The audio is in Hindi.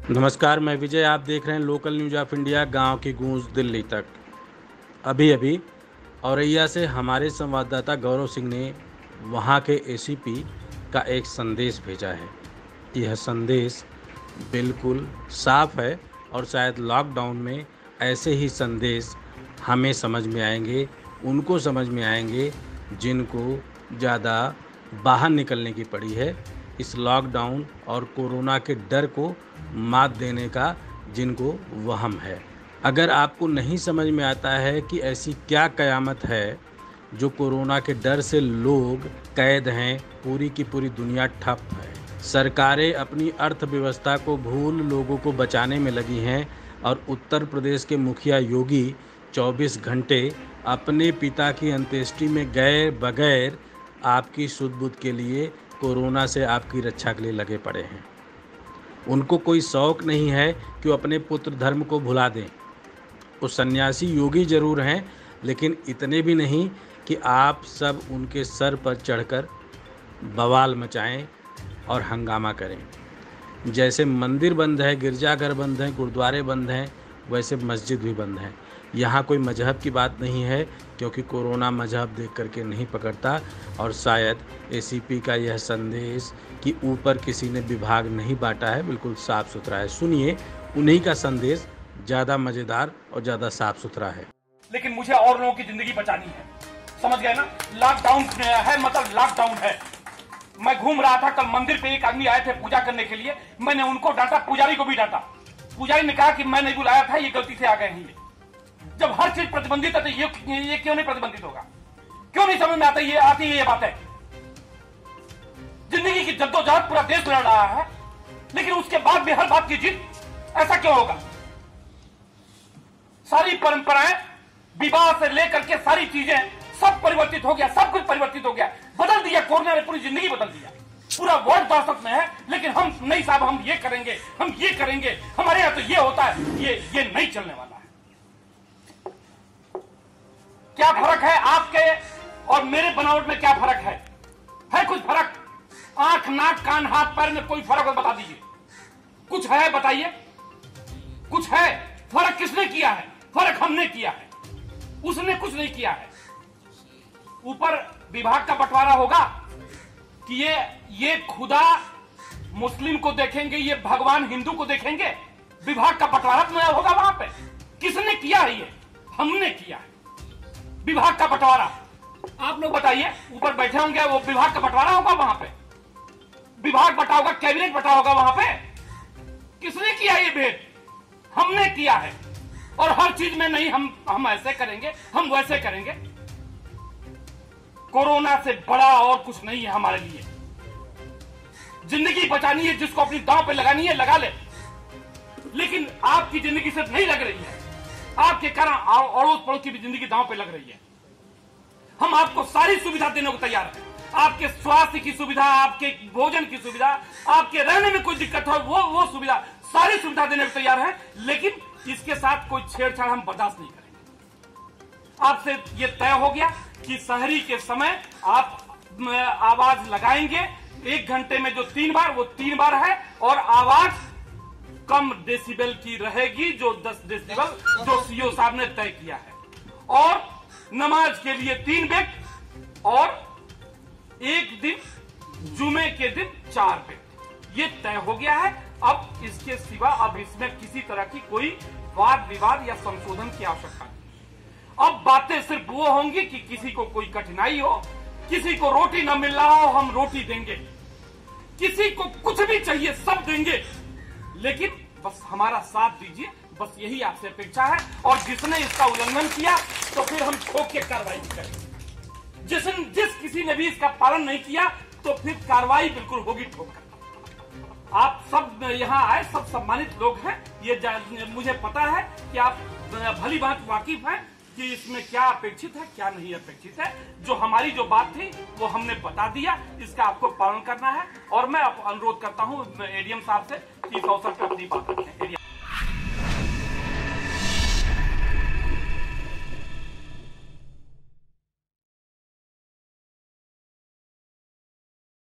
नमस्कार, मैं विजय। आप देख रहे हैं लोकल न्यूज़ ऑफ इंडिया, गांव की गूंज दिल्ली तक। अभी अभी औरैया से हमारे संवाददाता गौरव सिंह ने वहां के एसीपी का एक संदेश भेजा है। यह संदेश बिल्कुल साफ है और शायद लॉकडाउन में ऐसे ही संदेश हमें समझ में आएंगे, उनको समझ में आएंगे जिनको ज़्यादा बाहर निकलने की पड़ी है। इस लॉकडाउन और कोरोना के डर को मात देने का जिनको वहम है। अगर आपको नहीं समझ में आता है कि ऐसी क्या कयामत है जो कोरोना के डर से लोग कैद हैं, पूरी की पूरी दुनिया ठप है, सरकारें अपनी अर्थव्यवस्था को भूल लोगों को बचाने में लगी हैं और उत्तर प्रदेश के मुखिया योगी 24 घंटे अपने पिता की अंत्येष्टि में गए बगैर आपकी सुध-बुध के लिए, कोरोना से आपकी रक्षा के लिए लगे पड़े हैं। उनको कोई शौक नहीं है कि वो अपने पुत्र धर्म को भुला दें। वो सन्यासी योगी जरूर हैं, लेकिन इतने भी नहीं कि आप सब उनके सर पर चढ़कर बवाल मचाएं और हंगामा करें। जैसे मंदिर बंद है, गिरजाघर बंद हैं, गुरुद्वारे बंद हैं, वैसे मस्जिद भी बंद हैं। यहाँ कोई मजहब की बात नहीं है, क्योंकि कोरोना मजहब देख करके नहीं पकड़ता। और शायद एसीपी का यह संदेश कि ऊपर किसी ने विभाग नहीं बांटा है, बिल्कुल साफ सुथरा है। सुनिए, उन्हीं का संदेश ज़्यादा मज़ेदार और ज़्यादा साफ सुथरा है। लेकिन मुझे और लोगों की जिंदगी बचानी है, समझ गए ना। लॉकडाउन है मतलब लॉकडाउन है। मैं घूम रहा था, कल मंदिर पे एक आदमी आए थे पूजा करने के लिए। मैंने उनको डांटा, पुजारी को भी डांटा। पुजारी ने कहा कि मैं नहीं बुलाया था, ये गलती से आ गए हैं। जब हर चीज प्रतिबंधित है तो ये क्यों नहीं प्रतिबंधित होगा? क्यों नहीं समझ में आता? ये आती है ये बात है। जिंदगी की जद्दोजहद पूरा देश लड़ रहा है, लेकिन उसके बाद भी हर बात की जीत, ऐसा क्यों होगा? सारी परंपराएं, विवाह से लेकर के सारी चीजें सब परिवर्तित हो गया, सब कुछ परिवर्तित हो गया, बदल दिया। कोरोना ने पूरी जिंदगी बदल दिया। पूरा वर्ल्ड दहशत में है, लेकिन हम नहीं साहब, हम ये करेंगे, हम ये करेंगे, हमारे यहां तो ये होता है। ये नहीं चलने वाला है। क्या फर्क है आपके और मेरे बनावट में? क्या फर्क है कुछ फर्क? आंख, नाक, कान, हाथ, पैर में कोई फर्क हो बता दीजिए। कुछ है बताइए, कुछ है? फर्क किसने किया है? फर्क हमने किया है, उसने कुछ नहीं किया है। ऊपर विभाग का बंटवारा होगा कि ये खुदा मुस्लिम को देखेंगे, ये भगवान हिंदू को देखेंगे। विभाग का बंटवारा तो होगा वहां पे। किसने किया है? ये हमने किया है। विभाग का बंटवारा आप लोग बताइए, ऊपर बैठे होंगे, वो विभाग का बंटवारा होगा वहां पे। विभाग बटा होगा, कैबिनेट बटा होगा वहां पे। किसने किया ये भेद? हमने किया है। और हर चीज में नहीं, हम ऐसे करेंगे, हम वैसे करेंगे। कोरोना से बड़ा और कुछ नहीं है हमारे लिए। जिंदगी बचानी है, जिसको अपनी दांव पे लगानी है लगा ले, लेकिन आपकी जिंदगी सिर्फ नहीं लग रही है, आपके कारण अड़ोस पड़ोस की भी जिंदगी दांव पे लग रही है। हम आपको सारी सुविधा देने को तैयार हैं। आपके स्वास्थ्य की सुविधा, आपके भोजन की सुविधा, आपके रहने में कोई दिक्कत हो वो सुविधा, सारी सुविधा देने को तैयार है। लेकिन इसके साथ कोई छेड़छाड़ हम बर्दाश्त नहीं करेंगे। आपसे ये तय हो गया कि शहरी के समय आप आवाज लगाएंगे 1 घंटे में जो 3 बार, वो 3 बार है। और आवाज कम डेसिबल की रहेगी, जो 10 डेसिबल जो सीओ साहब ने तय किया है। और नमाज के लिए 3 व्यक्ति और एक दिन जुमे के दिन 4 व्यक्ति, ये तय हो गया है। अब इसके सिवा अब इसमें किसी तरह की कोई वाद विवाद या संशोधन की आवश्यकता नहीं। अब बातें सिर्फ वो होंगी कि किसी को कोई कठिनाई हो, किसी को रोटी न मिल रहा हो, हम रोटी देंगे। किसी को कुछ भी चाहिए, सब देंगे, लेकिन बस हमारा साथ दीजिए। बस यही आपसे अपेक्षा है। और जिसने इसका उल्लंघन किया तो फिर हम ठोक के कार्रवाई करेंगे। जिस किसी ने भी इसका पालन नहीं किया तो फिर कार्रवाई बिल्कुल होगी, ठोक कर। आप सब यहाँ आए, सब सम्मानित लोग हैं। ये मुझे पता है कि आप भली बात वाकिफ हैं कि इसमें क्या अपेक्षित है, क्या नहीं अपेक्षित है। जो हमारी जो बात थी वो हमने बता दिया, इसका आपको पालन करना है। और मैं अनुरोध करता हूँ एडीएम साहब से कि इस अवसर पर अपनी बात रखें।